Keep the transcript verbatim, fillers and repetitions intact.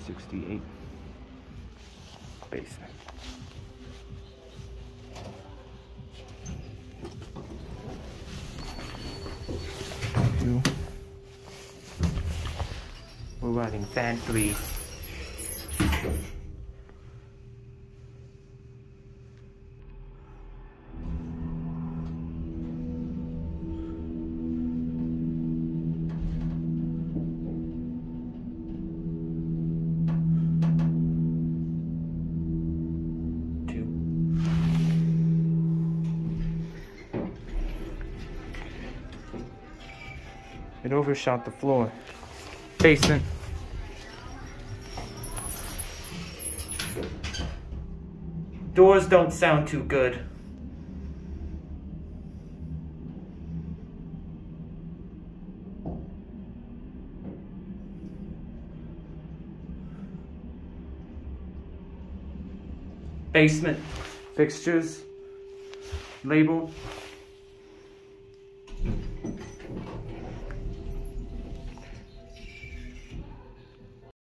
sixty-eight. Basement. Two. We're running fan three. It overshot the floor. Basement. Doors don't sound too good. Basement. Fixtures. Label.